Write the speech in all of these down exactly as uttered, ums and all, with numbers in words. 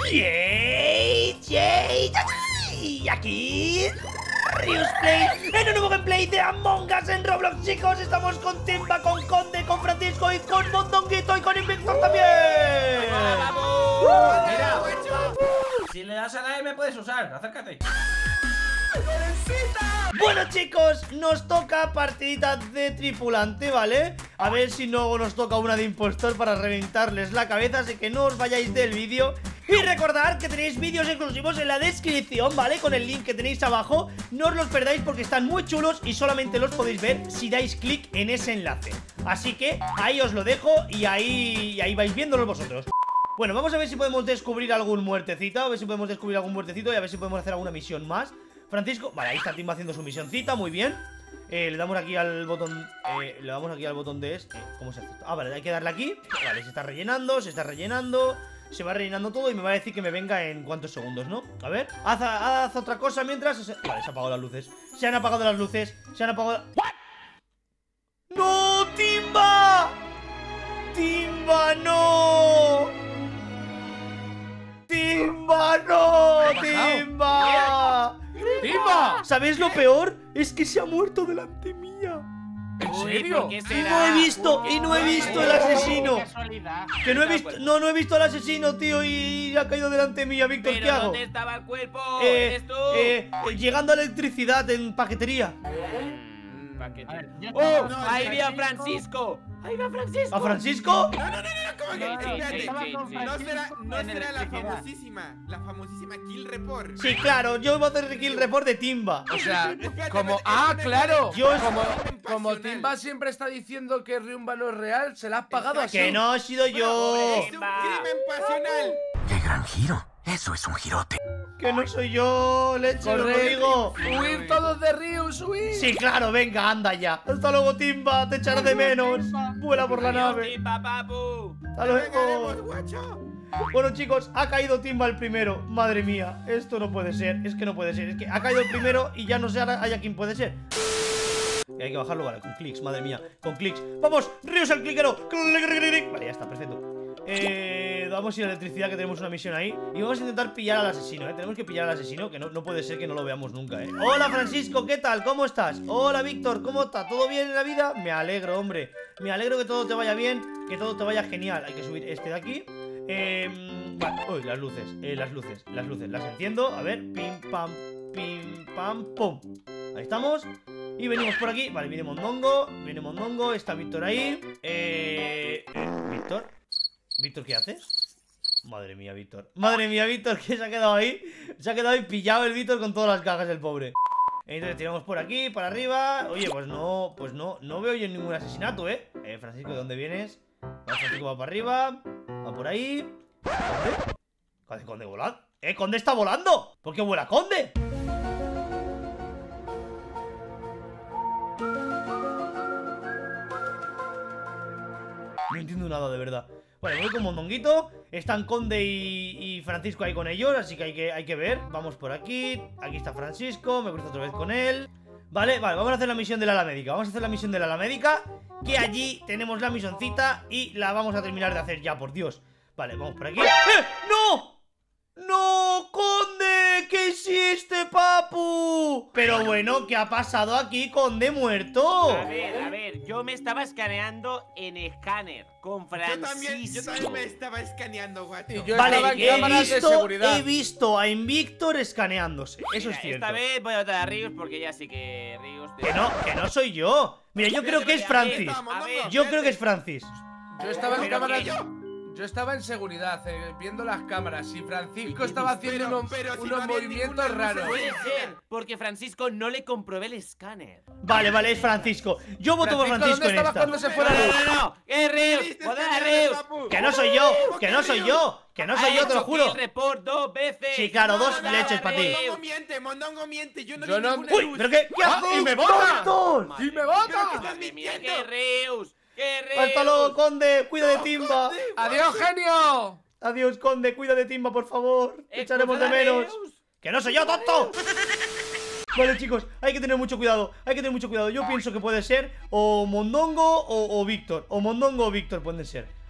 ¡Yay! ¡Yay! ¡Y aquí! Riusplay en un nuevo gameplay de Among Us en Roblox, chicos. Estamos con Timba, con Conde, con Francisco y con Mondonguito y con Invictor también. ¡Vamos! Mira, si le das a la M puedes usar, acércate. Bueno, chicos, nos toca partidita de tripulante, ¿vale? A ver si no nos toca una de impostor para reventarles la cabeza. Así que no os vayáis del vídeo. Y recordad que tenéis vídeos exclusivos en la descripción, ¿vale? Con el link que tenéis abajo. No os los perdáis porque están muy chulos y solamente los podéis ver si dais clic en ese enlace. Así que ahí os lo dejo y ahí, y ahí vais viéndolos vosotros. Bueno, vamos a ver si podemos descubrir algún muertecito. A ver si podemos descubrir algún muertecito y a ver si podemos hacer alguna misión más. Francisco, vale, ahí está Timba haciendo su misioncita, muy bien. eh, Le damos aquí al botón eh, Le damos aquí al botón de este. ¿Cómo se hace esto? Ah, vale, hay que darle aquí. Vale, se está rellenando, se está rellenando. Se va rellenando todo y me va a decir que me venga en cuántos segundos, ¿no? A ver, haz, haz otra cosa mientras se... Vale, se han apagado las luces. Se han apagado las luces, se han apagado... ¡No, Timba! ¡Timba, no! ¡Timba, no! ¡Timba! ¡Timba! ¿Sabéis lo peor? Es que se ha muerto delante mía. ¿En Uy, serio? ¿por qué Y será? no he visto, y no he visto el asesino. Casualidad. Que no he visto, no, no he visto al asesino, tío, y ha caído delante mía, Víctor, ¿qué ¿Pero hago? dónde estaba el cuerpo? Eh, ¿Eres tú? eh, eh, llegando a electricidad en paquetería. Mm, paquete. A ver, yo ¡Oh! estaba- ¡Ahí vi a Francisco! ¡Ahí vi a Francisco! ¿A Francisco? No, no, no, no, ¿cómo que? No, Espérate. estaba sí, con sí. No Francisco será, no en será la electricidad. famosísima, la famosísima Kill Report. Sí, claro, yo voy a hacer kill report de Timba. O sea, Espérate, como... espérate, ¡Ah, espérate. claro! Yo- Como, Pasional. como Timba siempre está diciendo que Ryumba no es real, se la has pagado así. Que no he sido yo. Es un crimen pasional. ¡Qué gran giro! Eso es un girote. Que no soy yo, leche, os lo Correr, digo. huir todos de Rius, huir. Sí, claro, venga, anda ya. Hasta luego, Timba, te echaré de menos. Vuela por la nave. Timba, papu! Hasta Vengaremos, luego. guacho. Bueno, chicos, ha caído Timba el primero. Madre mía, esto no puede ser. Es que no puede ser. Es que ha caído el primero y ya no sé ahora haya quién puede ser. Y hay que bajarlo, vale, con clics, madre mía. Con clics. ¡Vamos! ¡Ríos el cliquero! Vale, ya está, perfecto. Eh, vamos a ir a electricidad, que tenemos una misión ahí. Y vamos a intentar pillar al asesino, ¿eh? Tenemos que pillar al asesino, que no, no puede ser que no lo veamos nunca, ¿eh? Hola, Francisco, ¿qué tal? ¿Cómo estás? Hola, Víctor, ¿cómo está? ¿Todo bien en la vida? Me alegro, hombre. Me alegro que todo te vaya bien, que todo te vaya genial. Hay que subir este de aquí. Eh, vale, uy, las luces, eh, las luces, las luces, las enciendo. A ver, pim, pam, pim, pam, pum. Ahí estamos. Y venimos por aquí. Vale, viene Mondongo, viene Mondongo, está Víctor ahí. Eh, eh Víctor. ¿Víctor qué hace? Madre mía, Víctor. Madre mía, Víctor, que se ha quedado ahí. Se ha quedado ahí pillado el Víctor con todas las cajas, el pobre. Entonces tiramos por aquí, para arriba. Oye, pues no, pues no, no veo yo ningún asesinato, ¿eh? Eh, Francisco, ¿de dónde vienes? Vale, Francisco va para arriba. Va por ahí. ¿Conde? ¿Conde, Conde volando? ¿Eh? ¿Conde está volando? ¿Por qué vuela Conde? No entiendo nada, de verdad. Vale, voy con Mondonguito. Están Conde y, y Francisco ahí con ellos, así que hay, que hay que ver. Vamos por aquí. Aquí está Francisco, me cruzo otra vez con él. Vale, vale, vamos a hacer la misión de la ala médica. Vamos a hacer la misión de la ala médica, que allí tenemos la misioncita y la vamos a terminar de hacer ya, por Dios. Vale, vamos por aquí. ¡Eh! ¡No! ¡No, Conde! ¿Qué hiciste, papu? Pero bueno, ¿qué ha pasado aquí, Conde muerto? A ver, a ver, yo me estaba escaneando en escáner con Yo Francisco. también, yo también me estaba escaneando, guacho. Y yo Vale, estaba en he cámaras de visto, seguridad. he visto a Invictor escaneándose. Eso Mira, es cierto. esta vez voy a votar a Rius porque ya sí que Rius... Que no, que no soy yo. Mira, yo creo que es Francis. A ver, Yo creo que es Francis. Yo estaba en Pero cámaras... que Yo... yo estaba en seguridad, eh, viendo las cámaras. Y Francisco estaba haciendo Pero- unos, pero si unos no había movimientos ninguna luz raros. Puede ser, porque Francisco no le comprobé el escáner. Vale, vale, es Francisco. Yo voto por Francisco ¿dónde en estabas esta. cuando se fue la No, luz? no, no, no, es Rius, ¿Viste votar a escanear, Rius. papu? Que no soy yo, que no soy yo, que no soy Ha yo, te lo hecho juro. kill report dos veces. Sí, claro, dos No, leches no, para ti. Mondongo miente, Mondongo miente. Yo no Yo vi no- ninguna Uy, luz. pero qué, ¿qué ¡Ah, hacéis, y me vota! tontos? Madre ¡Y me mía. vota! Madre mía, mintiendo. que Rius, que Rius. Hasta luego, Conde, cuida de Timba. ¡Adiós, genio! Adiós, Conde, cuida de Timba, por favor. Te echaremos de Escucha, menos. Rius. ¡Que no soy yo, tonto! Vale, chicos, hay que tener mucho cuidado. Hay que tener mucho cuidado. Yo pienso que puede ser o Mondongo o, o Víctor. O Mondongo o Víctor pueden ser.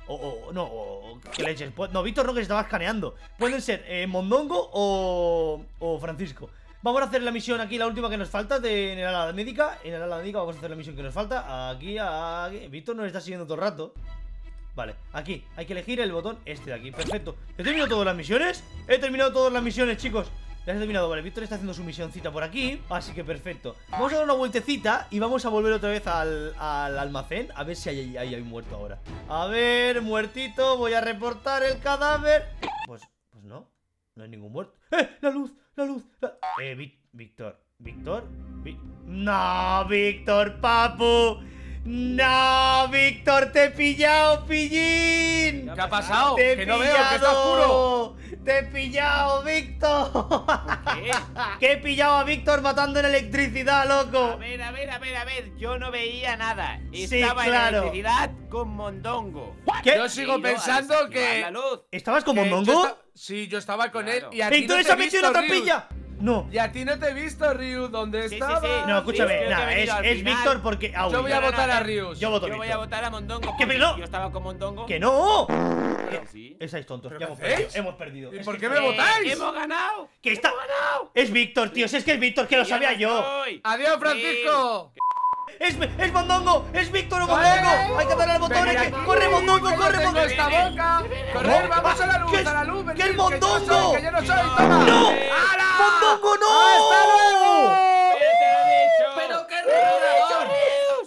O, o no, o, ¿qué leches? No, Víctor no, que se estaba escaneando. Pueden ser eh, Mondongo o, o Francisco. Vamos a hacer la misión aquí, la última que nos falta de, en el ala médica. En el ala médica vamos a hacer la misión que nos falta. Aquí, aquí. Víctor nos está siguiendo todo el rato. Vale, aquí, hay que elegir el botón este de aquí, perfecto. ¿He terminado todas las misiones? He terminado todas las misiones, chicos. Ya he terminado, vale, Víctor está haciendo su misioncita por aquí. Así que perfecto. Vamos a dar una vueltecita y vamos a volver otra vez al, al almacén. A ver si hay, hay, hay muerto ahora. A ver, muertito, voy a reportar el cadáver. Pues, pues no, no hay ningún muerto. ¡Eh! ¡La luz! ¡La luz! La... Eh, Vic Víctor, ¿Víctor? Vi no, Víctor, papu. No, Víctor, te he pillado, pillín. ¿Qué ha pasado? Te he Que no veo, que está oscuro. Te he pillado, Víctor. ¿Qué? Que he pillado a Víctor matando en electricidad, A loco. ver, a ver, a ver, a ver. Yo no veía nada. Sí, Estaba claro. en electricidad con Mondongo. ¿Qué? Yo sigo He ido a pensando desactivar que. la luz. ¿Estabas con que yo Mondongo? esta- Sí, yo estaba con Claro. él y a ti no Víctor, te esa he misión visto, no te Ryu. pilla. No. Y a ti no te he visto, Ryu. ¿Dónde Sí, sí, estabas? sí. No, escúchame, creo que nada, he es, venido al es final. Víctor porque. Ah, Yo uy, voy a No, no, votar no, a eh, Rius. Yo voto Yo voy a Víctor. votar a Mondongo. ¿Qué, porque pero no? Yo estaba con Mondongo. ¡Que no! Pero sí. Estáis tontos, ¿Pero ya qué hemos perdido. hacéis? Hemos perdido. ¿Y Es por que- qué me votáis? ¡Hemos ganado! Que está. Es Víctor, tío. Si es que es Víctor, que lo sabía no yo. soy. ¡Adiós, Francisco! Es, es Mondongo, es Víctor o ¡Eh! Mondongo. Hay que darle al botón. Venid hay que- aquí, ¡Corre, Mondongo, que yo corre, tengo Mondongo! esta boca! ¡Correr, vamos a la luz, ¿Qué es- a la luz! qué es venid, que yo no Mondongo? soy, ¡Que yo no soy! ¡Toma! ¡No! ¡Hala! ¡Mondongo, no! ¡Hasta luego! ¡Pero te lo he dicho! ¡Pero qué ¡Te lo he dicho, ruido!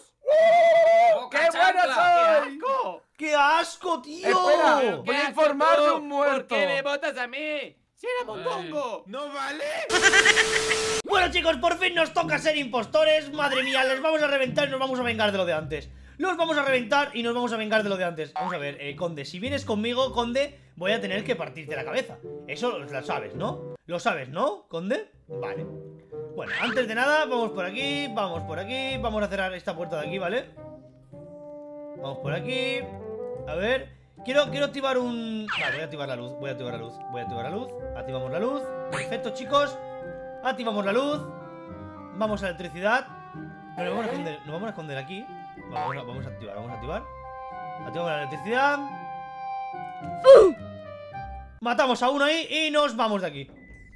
Rius! ¡Boca ¡Qué bueno chancla! soy! ¡Qué asco! ¡Qué asco, tío! Espera, voy ¿Qué a asco informar tú? de un muerto. ¿Por qué me votas a mí? ¡Si era Mondongo! ¿No vale? Bueno, chicos, por fin nos toca ser impostores. Madre mía, les vamos a reventar y nos vamos a vengar de lo de antes. Los vamos a reventar y nos vamos a vengar de lo de antes. Vamos a ver, eh, Conde, si vienes conmigo, Conde, voy a tener que partirte la cabeza. Eso lo sabes, ¿no? Lo sabes, ¿no, Conde? Vale. Bueno, antes de nada, vamos por aquí, vamos por aquí. Vamos a cerrar esta puerta de aquí, ¿vale? Vamos por aquí. A ver, quiero, quiero activar un... Vale, voy a activar la luz, voy a activar la luz, voy a activar la luz. Activamos la luz. Perfecto, chicos. Activamos la luz. Vamos a la electricidad. Nos vamos a esconder, nos vamos a esconder aquí. Vamos a, vamos a activar, vamos a activar. Activamos la electricidad. Matamos a uno ahí y nos vamos de aquí.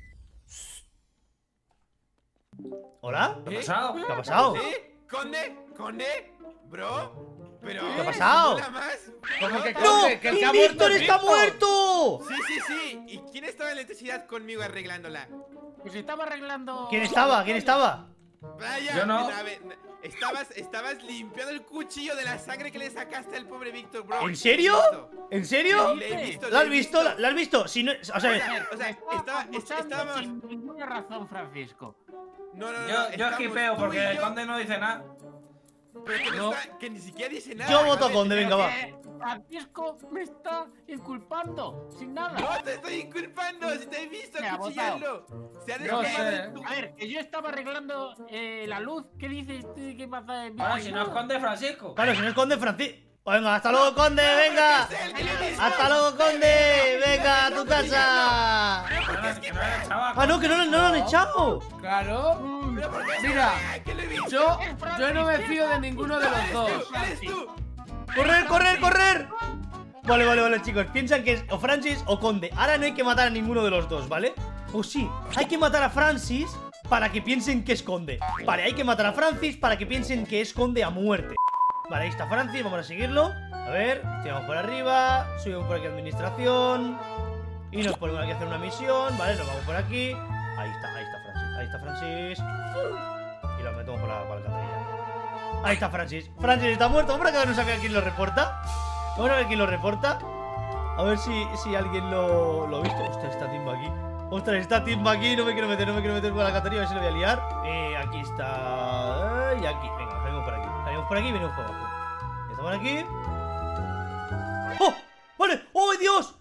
¿Hola? ¿Qué ha pasado? ¿Qué ha pasado? ¿Eh? ¿Conde? ¿Conde? ¿Bro? ¿Pero? ¿Qué ha pasado? ¿Nada más? ¿Cómo que ¡No! Conde? Que el que ha ¡Y muerto Víctor es está Víctor. muerto! Sí, sí, sí. ¿Y quién estaba en electricidad conmigo arreglándola? Pues estaba arreglando. ¿Quién estaba? ¿Quién estaba? Vaya, Yo no. a ver, estabas, estabas limpiando el cuchillo de la sangre que le sacaste al pobre Víctor, bro. ¿En serio? ¿En serio? Le he visto, ¿La has le he visto? ¿La, la has visto? Si no, o sea, O sea, Me estaba, estaba est- acusando estábamos... sin ninguna razón, Francisco. No, no, no. Yo, yo estamos esquipeo tú porque y el yo, conde no dice nada. pero que, no No. está- que ni siquiera dice nada. yo A voto ver, Conde, venga, va. Eh, Francisco me está inculpando sin nada. No te estoy inculpando, si te he visto Me ha acuchillarlo. Se ha No desquemado sé. en tu- A ver, que yo estaba arreglando eh, la luz. ¿Qué dices tú? ¿Qué pasa? Bueno, si no esconde Francisco. Claro, si no es Conde, Francisco. Venga, hasta luego, Conde, venga. Es él, que le he visto. Hasta luego, Conde. Venga, a tu casa. Que no, que no eres chaval. Ah, no, que no, no lo han echado. Claro. Pero ¿por qué? Mira, Ah, que le he visto. yo, yo no me fío de ninguno de los dos. Eres tú. Correr, correr, correr. Vale, vale, vale, chicos. Piensan que es o Francis o Conde. Ahora no hay que matar a ninguno de los dos, ¿vale? O sí, hay que matar a Francis para que piensen que es Conde. Vale, hay que matar a Francis para que piensen que es Conde a muerte. Vale, ahí está Francis, vamos a seguirlo. A ver, tiramos por arriba, subimos por aquí a administración y nos ponemos aquí a hacer una misión. Vale, nos vamos por aquí. Ahí está, ahí está Francis, ahí está Francis. Y lo metemos por la, por la alcantarilla. Ahí está Francis. Francis está muerto. Vamos a quedarnos a ver quién lo reporta. Vamos a ver quién lo reporta. A ver si, si alguien lo, lo ha visto. Ostras, está Timba aquí. Ostras, está Timba aquí. No me quiero meter, no me quiero meter por la alcantarilla. A ver si lo voy a liar. Eh, aquí está. Y aquí. Venga, salimos por aquí. Salimos por aquí y venimos por abajo. Estamos aquí. ¡Oh! ¡Vale! ¡Oh, Dios!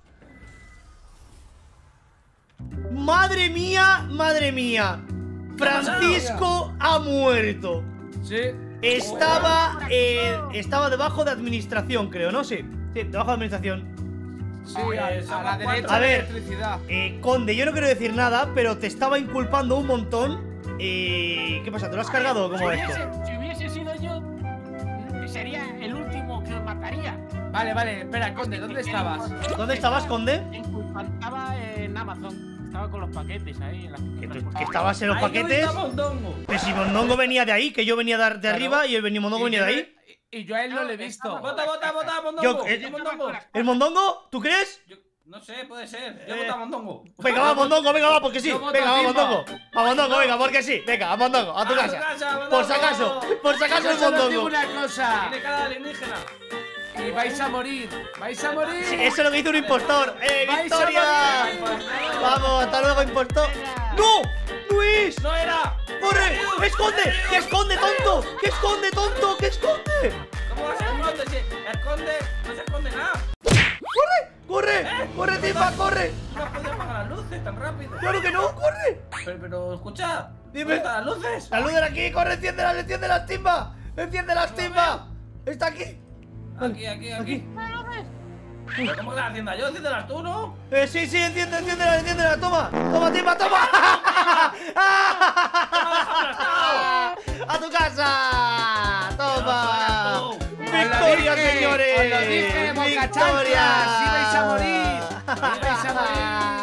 ¡Madre mía! ¡Madre mía! Francisco ha muerto. Sí. Estaba, eh, estaba debajo de administración, creo, ¿no? Sí, sí, debajo de administración. Sí, a, a la derecha A de ver. electricidad. Eh, Conde, yo no quiero decir nada, pero te estaba inculpando un montón. Eh, ¿Qué pasa? ¿Te lo has cargado o Si cómo va esto? hubiese, si hubiese sido yo, sería el último que os mataría. Vale, vale, espera, Conde, ¿dónde estabas? ¿Dónde estabas, Conde? En Culpan, estaba en Amazon. Estaba con los paquetes ahí en la ¿Que, tú- que estabas en los Ahí paquetes? no Mondongo. Que si Mondongo venía de ahí, que yo venía de, de Claro. arriba y el Mondongo venía de ahí. Y, y yo a él no le he visto. Vota, vota, vota, Mondongo. Yo- eh, ¿Qué Mondongo? ¿El Mondongo? ¿Tú crees? Yo- No sé, puede ser. Yo Eh. voto a Mondongo. Venga, va, Mondongo, venga, va, porque sí. Yo voto Venga, a va, Timba. Mondongo. A Mondongo, venga, porque sí. Venga, a Mondongo, a tu A tu casa. casa, Mondongo. Por si acaso, por si acaso Yo el solo digo Mondongo. una cosa. Tiene cara de alienígena. Y vais a morir. Vais a morir. Sí, eso es lo que hizo un impostor. ¡Eh, ¡Vais a victoria! morir! Vamos, hasta luego, impostor. ¡No! ¡Luis! ¡No era! ¡Corre! ¡Que esconde! ¡Que esconde, tonto! ¡Que esconde, tonto! ¡Que esconde! ¿Cómo vas a esconder? Si esconde, no se esconde nada. ¡Corre! ¡Corre! ¡Corre, Timba, corre! No has podido apagar las luces tan rápido. ¡Claro que no! ¡Corre! Pero, pero escucha. Dime. ¿Dónde están las luces? ¡La luz de aquí! ¡Corre! ¡Enciéndelas! ¡Enciéndelas, Timba! ¡Enciéndelas, Timba! ¡Está aquí! Aquí, aquí, aquí. ¿Pero cómo que las encienda yo? Enciéndelas tú, ¿no? Eh, sí, sí, enciende, enciéndela, enciéndela, toma, toma, Timba, toma. ¡A tu casa! ¡Toma! ¡Victoria, Os lo dije, señores! os lo dije, ¡Victoria! bocachanclas. Ibais a morir. Ibais a morir.